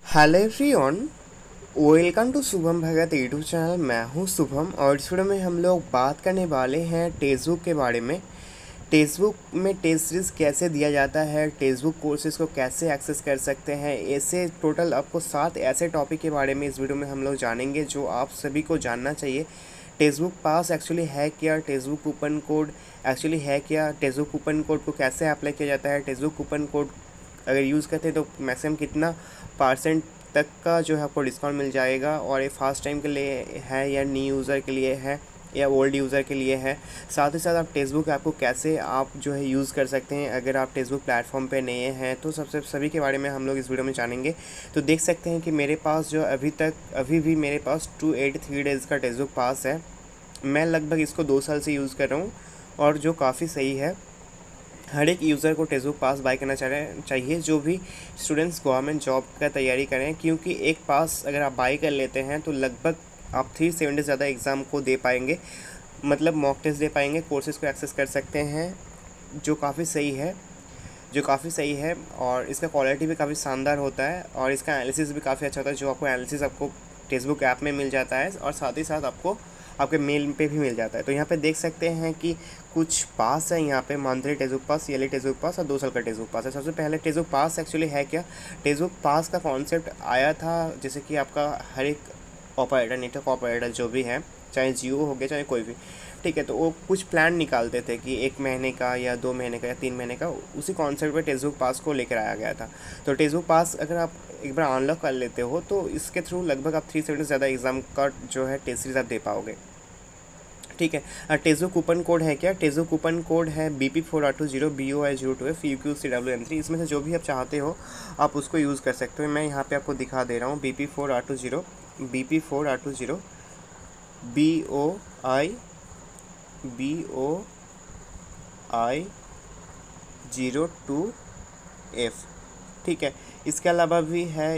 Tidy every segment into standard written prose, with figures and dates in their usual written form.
Hello everyone, welcome to Shubham Bhagat YouTube channel. मैं हूं शुभम और इस वीडियो में हम लोग बात करने वाले हैं टेक्स्ट के बारे में। टेक्स्ट में टेस्ट सीरीज़ कैसे दिया जाता है, टेक्स्ट कोर्सेज़ को कैसे एक्सेस कर सकते हैं, ऐसे टोटल आपको 7 ऐसे टॉपिक के बारे में इस वीडियो में हम लोग जानेंगे जो आप सभी को जानना चाहिए। टेक्स्ट पास एक्चुअली है क्या, टेक्स्ट कूपन कोड एक्चुअली है क्या, टेक्स्ट कूपन कोड को कैसे अप्लाई किया जाता है, टेक्स्ट कूपन कोड अगर यूज़ करते हैं तो मैक्सिमम कितना % तक का जो है आपको डिस्काउंट मिल जाएगा, और ये फर्स्ट टाइम के लिए है या न्यू यूज़र के लिए है या ओल्ड यूज़र के लिए है। साथ ही साथ आप टेक्स्ट ऐप को कैसे आप जो है यूज़ कर सकते हैं अगर आप टेक्स्ट प्लेटफॉर्म पे नए हैं, तो सबसे सभी के बारे में हम लोग इस वीडियो में जानेंगे। तो देख सकते हैं कि मेरे पास जो अभी भी मेरे पास 283 डेज़ का टेक्स्ट पास है। मैं लगभग इसको 2 साल से यूज़ कर रहा हूँ और जो काफ़ी सही है। हर एक यूज़र को टेक्स्ट पास बाय करना चाहिए जो भी स्टूडेंट्स गवर्नमेंट जॉब का तैयारी करें, क्योंकि एक पास अगर आप बाय कर लेते हैं तो लगभग आप 370 से ज़्यादा एग्ज़ाम को दे पाएंगे, मतलब मॉक टेस्ट दे पाएंगे, कोर्सेज़ को एक्सेस कर सकते हैं, जो काफ़ी सही है। और इसका क्वालिटी भी काफ़ी शानदार होता है और इसका एनालिसिस भी काफ़ी अच्छा होता है, जो आपको एनालिसिस आपको टेक्स्ट ऐप में मिल जाता है और साथ ही साथ आपको आपके मेल पे भी मिल जाता है। तो यहाँ पे देख सकते हैं कि कुछ पास है, यहाँ पे monthly test pass, yearly test pass और 2 साल का टेक्स्ट पास है। सबसे पहले टेक्स्ट पास एक्चुअली है क्या। टेक्स्ट पास का कॉन्सेप्ट आया था जैसे कि आपका हर एक ऑपरेटर, नेटवर्क ऑपरेटर जो भी है, चाहे जियो हो गया चाहे कोई भी, ठीक है, तो वो कुछ प्लान निकालते थे कि 1 महीने का या 2 महीने का या 3 महीने का, उसी कॉन्सेप्ट पे टेक्स्ट पास को लेकर आया गया था। तो टेक्स्ट पास अगर आप एक बार अनलॉक कर लेते हो तो इसके थ्रू लगभग आप 370 से ज़्यादा एग्ज़ाम का जो है टेस्ट सीरीज आप दे पाओगे, ठीक है। टेक्स्ट कूपन कोड है क्या। टेक्स्ट कूपन कोड है BP4R20 BOI02F UQCWM3। इसमें से जो भी आप चाहते हो आप उसको यूज़ कर सकते हो। मैं यहाँ पे आपको दिखा दे रहा हूँ BP4R20 BOI02F, ठीक है। इसके अलावा भी है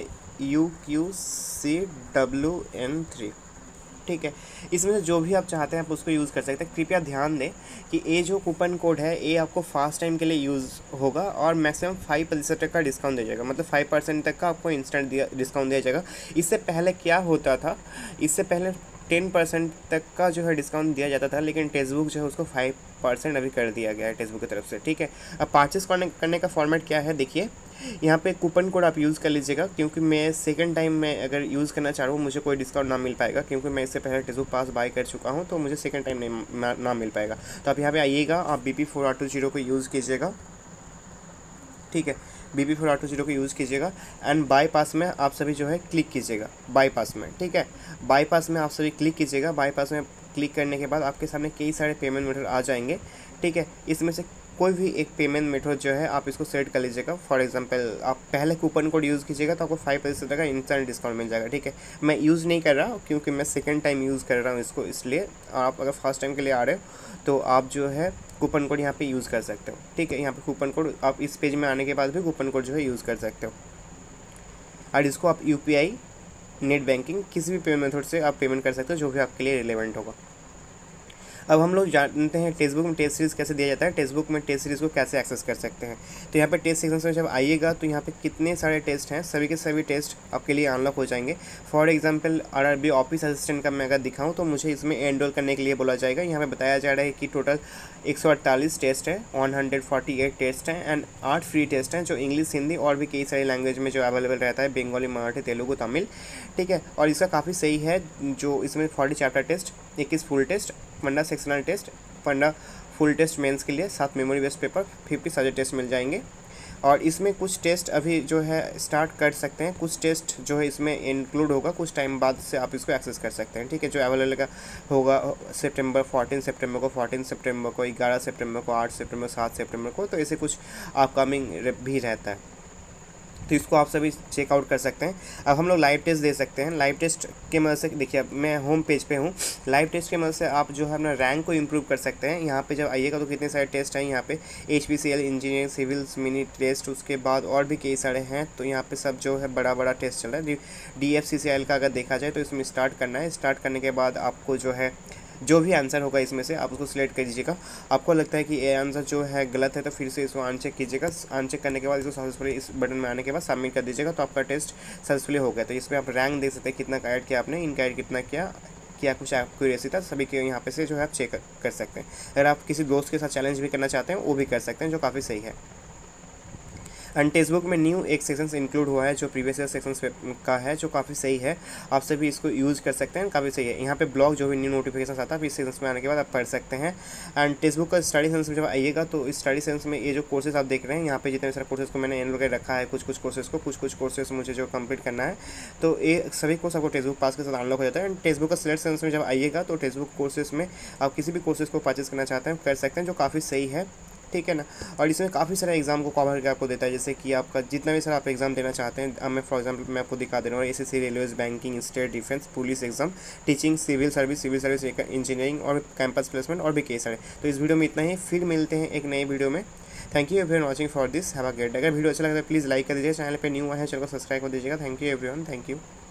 UQCWM3, ठीक है। इसमें से जो भी आप चाहते हैं आप उसको यूज़ कर सकते हैं। कृपया ध्यान दें कि ये जो कूपन कोड है ये आपको फर्स्ट टाइम के लिए यूज़ होगा और मैक्सिमम 5% तक का डिस्काउंट दिया जाएगा, मतलब 5% तक का आपको इंस्टेंट डिस्काउंट दिया जाएगा। इससे पहले क्या होता था, इससे पहले 10% तक का जो है डिस्काउंट दिया जाता था, लेकिन टेक्स्ट जो है उसको 5% अभी कर दिया गया है टेक्स्ट की तरफ से, ठीक है। अब परचेस करने का फॉर्मेट क्या है, देखिए यहाँ पे कूपन कोड आप यूज़ कर लीजिएगा, क्योंकि मैं सेकंड टाइम में अगर यूज़ करना चाह रहा हूँ मुझे कोई डिस्काउंट ना मिल पाएगा, क्योंकि मैं इससे पहले टेक्स्ट पास बाय कर चुका हूँ, तो मुझे सेकंड टाइम नहीं ना मिल पाएगा। तो आप यहाँ पे आइएगा, आप BP4R20 को यूज़ कीजिएगा, ठीक है। BP4R20 को यूज़ कीजिएगा एंड बाईपास में आप सभी जो है क्लिक कीजिएगा, बाईपास में, ठीक है। बाईपास में आप सभी क्लिक कीजिएगा। बाईपास में क्लिक करने के बाद आपके सामने कई सारे पेमेंट मेथड आ जाएंगे, ठीक है। इसमें से कोई भी एक पेमेंट मेथड जो है आप इसको सेट कर लीजिएगा। फॉर एग्जांपल आप पहले कूपन कोड यूज़ कीजिएगा तो आपको 5% तक का इंस्टेंट डिस्काउंट मिल जाएगा, ठीक है। मैं यूज़ नहीं कर रहा क्योंकि मैं सेकंड टाइम यूज़ कर रहा हूँ इसको, इसलिए आप अगर फर्स्ट टाइम के लिए आ रहे हो तो आप जो है कूपन कोड यहाँ पे यूज़ कर सकते हो, ठीक है। यहाँ पे कूपन कोड आप इस पेज में आने के बाद भी कूपन कोड जो है यूज़ कर सकते हो, और इसको आप UPI, नेट बैंकिंग, किसी भी पेमेंट मेथड से आप पेमेंट कर सकते हो जो भी आपके लिए रिलेवेंट होगा। अब हम लोग जानते हैं टेक्स्ट में टेस्ट सीरीज़ कैसे दिया जाता है, टेक्स्ट में टेस्ट सीरीज़ को कैसे एक्सेस कर सकते हैं। तो यहाँ पे टेस्ट सेक्शन में जब आइएगा तो यहाँ पे कितने सारे टेस्ट हैं, सभी के सभी टेस्ट आपके लिए अनलॉक हो जाएंगे। For example RRB office assistant का मैं अगर दिखाऊँ तो मुझे इसमें एनरोल करने के लिए बोला जाएगा। यहाँ पे बताया जा रहा है कि टोटल 148 टेस्ट है, 148 टेस्ट हैं एंड 8 फ्री टेस्ट हैं, जो इंग्लिश, हिंदी और भी कई सारी लैंग्वेज में जो अवेलेबल रहता है, बंगाली, मराठी, तेलुगु, तमिल, ठीक है। और इसका काफ़ी सही है, जो इसमें 40 chapter test, 21 full test, 15 sectional test, 15 full test mains के लिए, 7 memory based paper, 50 subject test मिल जाएंगे। और इसमें कुछ टेस्ट अभी जो है स्टार्ट कर सकते हैं, कुछ टेस्ट जो है इसमें इंक्लूड होगा, कुछ टाइम बाद से आप इसको एक्सेस कर सकते हैं, ठीक है। जो अवेलेबल का होगा 14 सितंबर को, 11 सितंबर को, 8 सितंबर, 7 सितंबर को, तो ऐसे कुछ अपकमिंग भी रहता है, तो इसको आप सभी चेकआउट कर सकते हैं। अब हम लोग लाइव टेस्ट दे सकते हैं। लाइव टेस्ट के मदद से देखिए, अब मैं होम पेज पे हूँ। लाइव टेस्ट के मदद से आप जो है अपना रैंक को इम्प्रूव कर सकते हैं। यहाँ पे जब आइएगा तो कितने सारे टेस्ट हैं, यहाँ पे HPCL, engineering, civils, mini test, उसके बाद और भी कई सारे हैं। तो यहाँ पे सब जो है बड़ा बड़ा टेस्ट चल रहा है। DFCCL का अगर देखा जाए तो इसमें स्टार्ट करना है। स्टार्ट करने के बाद आपको जो है जो भी आंसर होगा इसमें से आप उसको सिलेक्ट कर दीजिएगा। आपको लगता है कि ये आंसर जो है गलत है तो फिर से इसको अनचेक कीजिएगा। अनचेक करने के बाद इसको सक्सेसफुली इस बटन में आने के बाद सबमिट कर दीजिएगा, तो आपका टेस्ट सक्सेसफुली हो गया। तो इसमें आप रैंक देख सकते हैं कितना ऐड किया आपने, इनका ऐड कितना किया कुछ एक्यूरेसी था, सभी के यहाँ पे से जो है आप चेक कर सकते हैं। अगर आप किसी दोस्त के साथ चैलेंज भी करना चाहते हैं वो भी कर सकते हैं, जो काफ़ी सही है। एंड टेक्स्ट बुक में न्यू एक सेक्शंस इंक्लूड हुआ है जो प्रीवियस ईयर सेक्शंस का है, जो काफ़ी सही है। आप सभी इसको यूज़ कर सकते हैं, काफ़ी सही है। यहाँ पे ब्लॉग जो भी न्यू नोटिफिकेशन आता है इस सेक्शंस में आने के बाद आप पढ़ सकते हैं। एंड टेक्स्ट बुक का स्टडी सेंस में जब आइएगा तो इस स्टडी सेंस में ये जो कोर्सेज आप देख रहे हैं यहाँ पे जितने सारे कोर्सेज को मैंने एनरोल कर रखा है, कुछ कोर्सेज मुझे जो कंप्लीट करना है, तो ये सभी कोर्स आपको टेक्स्ट बुक पास के साथ अनलॉक हो जाता है। एंड टेक्स्ट बुक का सिलेक्ट सेंस में जब आइएगा तो टेक्स्ट बुक कोर्सेज में आप किसी भी कोर्सेज को परचेस करना चाहते हैं कर सकते हैं, जो काफ़ी सही है, ठीक है ना। और इसमें काफ़ी सारे एग्जाम को कवर करके आपको देता है, जैसे कि आपका जितना भी सर आप एग्जाम देना चाहते हैं। मैं फॉर एग्जांपल मैं आपको दिखा दे रहा हूँ, SSC, railways, banking, state, defence, police exam, teaching, civil service, engineering और कैंपस प्लेसमेंट और भी कई सारे। तो इस वीडियो में इतना ही, फिर मिलते हैं एक नई वीडियो में। Thank you everyone watching for this, have a great day. अगर वीडियो अच्छा लगा तो प्लीज़ लाइक कर दीजिए, चैनल पर न्यू आए हैं चैनल को सब्सक्राइब कर दीजिएगा। Thank you everyone, thank you.